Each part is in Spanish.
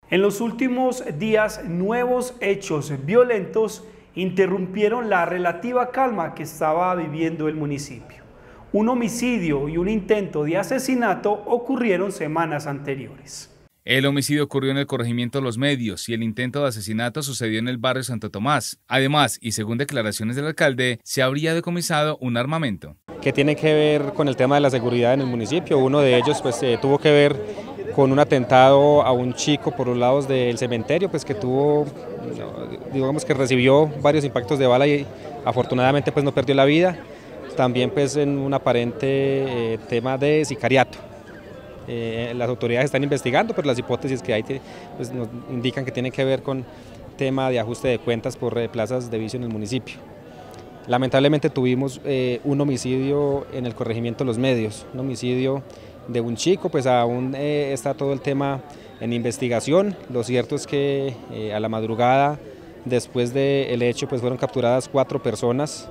En los últimos días, nuevos hechos violentos interrumpieron la relativa calma que estaba viviendo el municipio. Un homicidio y un intento de asesinato ocurrieron semanas anteriores. El homicidio ocurrió en el corregimiento Los Medios y el intento de asesinato sucedió en el barrio Santo Tomás. Además, y según declaraciones del alcalde, se habría decomisado un armamento. Que tiene que ver con el tema de la seguridad en el municipio. Uno de ellos tuvo que ver con un atentado a un chico por los lados del cementerio, que tuvo, digamos que recibió varios impactos de bala y afortunadamente no perdió la vida. También en un aparente tema de sicariato. Las autoridades están investigando, pero las hipótesis que hay nos indican que tiene que ver con tema de ajuste de cuentas por plazas de vicio en el municipio. Lamentablemente tuvimos un homicidio en el corregimiento Los Medios, un homicidio de un chico, aún está todo el tema en investigación. Lo cierto es que a la madrugada, después del hecho, fueron capturadas 4 personas.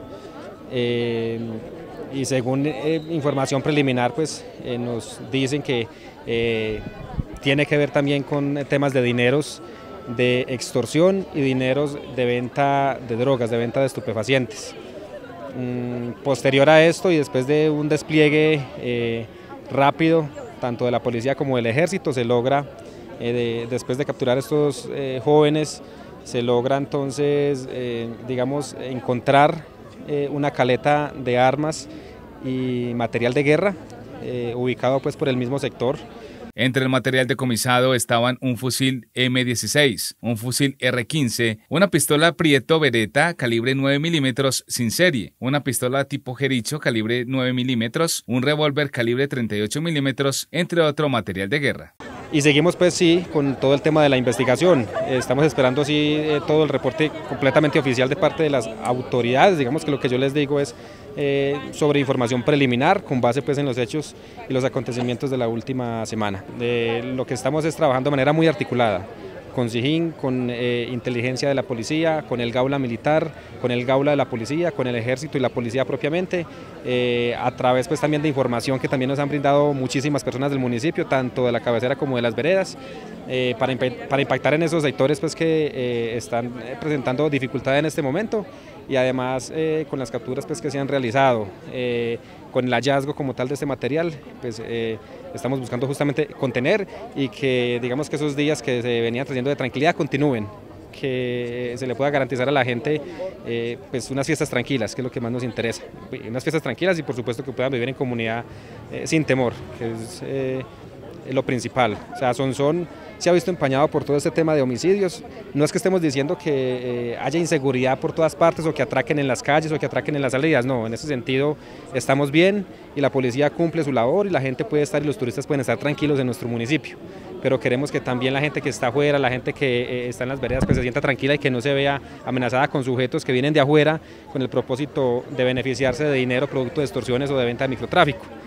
Y según información preliminar nos dicen que tiene que ver también con temas de dineros de extorsión y dineros de venta de drogas, de venta de estupefacientes. Posterior a esto y después de un despliegue rápido tanto de la policía como del ejército, se logra, después de capturar a estos jóvenes, se logra entonces encontrar una caleta de armas y material de guerra ubicado por el mismo sector. Entre el material decomisado estaban un fusil M16, un fusil R15, una pistola Prieto Beretta calibre 9 milímetros sin serie, una pistola tipo Jericho calibre 9 milímetros, un revólver calibre 38 milímetros, entre otro material de guerra. Y seguimos con todo el tema de la investigación. Estamos esperando todo el reporte completamente oficial de parte de las autoridades. Digamos que lo que yo les digo es sobre información preliminar con base en los hechos y los acontecimientos de la última semana. Lo que estamos es trabajando de manera muy articulada, con SIJIN, con inteligencia de la policía, con el Gaula militar, con el Gaula de la policía, con el ejército y la policía propiamente, a través también de información que también nos han brindado muchísimas personas del municipio, tanto de la cabecera como de las veredas, para impactar en esos sectores que están presentando dificultades en este momento, y además con las capturas que se han realizado, con el hallazgo como tal de este material, estamos buscando justamente contener y que digamos que esos días que se venían trayendo de tranquilidad continúen, que se le pueda garantizar a la gente unas fiestas tranquilas, que es lo que más nos interesa, unas fiestas tranquilas y por supuesto que puedan vivir en comunidad sin temor, que es lo principal. O sea, Sonsón se ha visto empañado por todo este tema de homicidios. No es que estemos diciendo que haya inseguridad por todas partes o que atraquen en las calles o que atraquen en las salidas, no, en ese sentido estamos bien y la policía cumple su labor y la gente puede estar y los turistas pueden estar tranquilos en nuestro municipio, pero queremos que también la gente que está afuera, la gente que está en las veredas se sienta tranquila y que no se vea amenazada con sujetos que vienen de afuera con el propósito de beneficiarse de dinero producto de extorsiones o de venta de microtráfico.